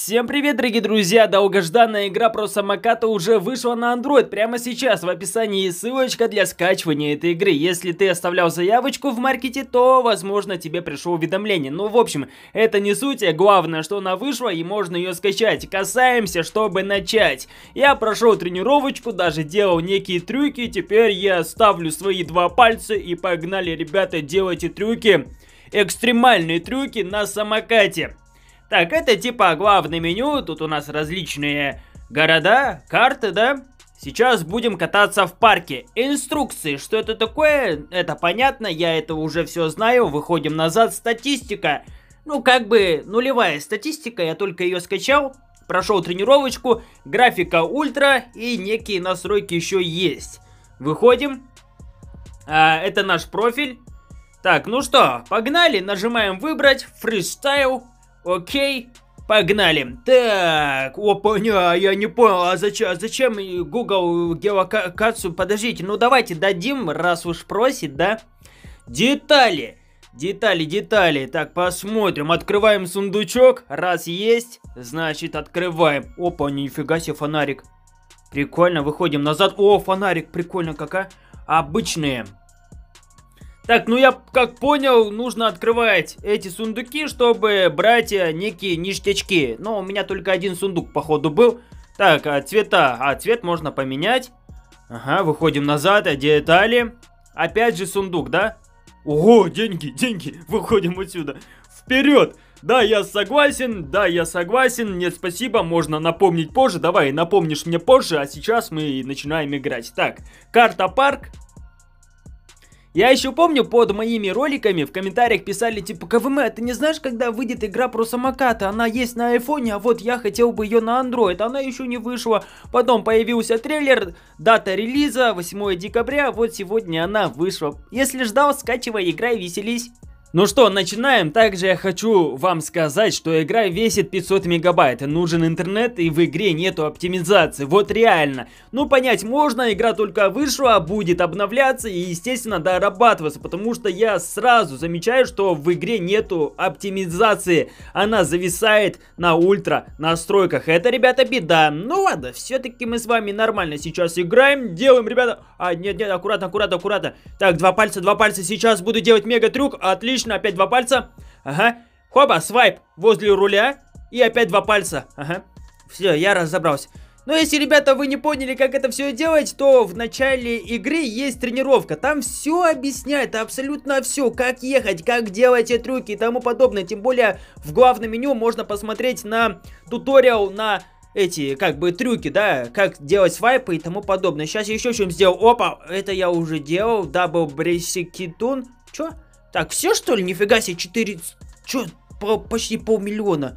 Всем привет, дорогие друзья! Долгожданная игра про самокаты уже вышла на Android. Прямо сейчас в описании ссылочка для скачивания этой игры. Если ты оставлял заявочку в маркете, то, возможно, тебе пришло уведомление. Ну, в общем, это не суть, а главное, что она вышла и можно ее скачать. Касаемся, чтобы начать. Я прошел тренировочку, даже делал некие трюки. Теперь я ставлю свои два пальца и погнали, ребята, делайте трюки. Экстремальные трюки на самокате. Так, это типа главное меню, тут у нас различные города, карты, да? Сейчас будем кататься в парке. Инструкции, что это такое, это понятно, я это уже все знаю, выходим назад, статистика. Ну, как бы нулевая статистика, я только ее скачал, прошел тренировочку, графика ультра и некие настройки еще есть. Выходим, это наш профиль. Так, ну что, погнали, нажимаем выбрать, фристайл. Окей, погнали. Так, опа, я не понял, а зачем Google геолокацию? Подождите, ну давайте дадим, раз уж просит, да? Детали. Так, посмотрим. Открываем сундучок. Раз есть, значит открываем. Опа, нифига себе фонарик. Прикольно, выходим назад. О, фонарик, прикольно какая. Обычные. Так, ну я как понял, нужно открывать эти сундуки, чтобы брать некие ништячки. Но у меня только один сундук, походу, был. Так, цвета. Цвет можно поменять. Ага, выходим назад, детали. Опять же сундук, да? Ого, деньги. Выходим отсюда. Вперед! Да, я согласен. Нет, спасибо, можно напомнить позже. Давай, напомнишь мне позже, а сейчас мы начинаем играть. Так, карта парк. Я еще помню, под моими роликами в комментариях писали типа: КВМ, ты не знаешь, когда выйдет игра про самокаты? Она есть на айфоне, а вот я хотел бы ее на Android, она еще не вышла. Потом появился трейлер, дата релиза 8 декабря, вот сегодня она вышла. Если ждал, скачивай, играй, веселись. Ну что, начинаем. Также я хочу вам сказать, что игра весит 500 мегабайт. Нужен интернет, и в игре нету оптимизации. Вот реально. Ну, понять можно, игра только вышла, будет обновляться и, естественно, дорабатываться. Потому что я сразу замечаю, что в игре нету оптимизации. Она зависает на ультра настройках. Это, ребята, беда. Ну ладно, все-таки мы с вами нормально сейчас играем. Делаем, ребята. Нет, аккуратно. Так, два пальца. Сейчас буду делать мега трюк. Отлично. Опять два пальца. Ага. Хоба, свайп возле руля. И опять два пальца. Ага. Все, я разобрался. Но если, ребята, вы не поняли, как это все делать, то в начале игры есть тренировка. Там все объясняет, абсолютно все. Как ехать, как делать эти трюки и тому подобное. Тем более в главном меню можно посмотреть на туториал на эти, как бы, трюки, да, как делать свайпы и тому подобное. Сейчас я еще что-нибудь сделал. Опа, это я уже делал. Дабл брейсикитун. Че? Так, все что ли? Нифига себе, 4... Чё? Почти 500 000.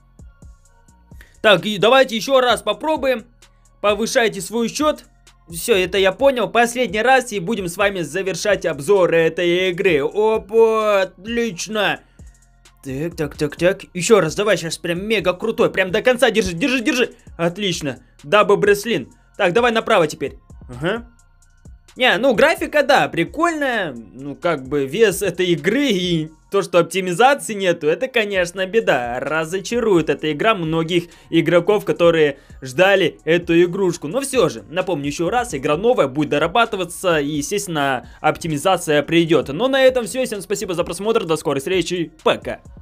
Так, и давайте еще раз попробуем. Повышайте свой счет. Все, это я понял. Последний раз и будем с вами завершать обзор этой игры. Опа, отлично. Так. Еще раз, давай, сейчас прям мега крутой. Прям до конца держи. Отлично. Дабл бреслин. Так, давай направо теперь. Ага. Не, ну графика, да, прикольная. Ну, как бы вес этой игры и то, что оптимизации нету, это, конечно, беда. Разочарует эта игра многих игроков, которые ждали эту игрушку. Но все же, напомню еще раз, игра новая, будет дорабатываться и, естественно, оптимизация придет. Но на этом все. Всем спасибо за просмотр, до скорой встречи, пока.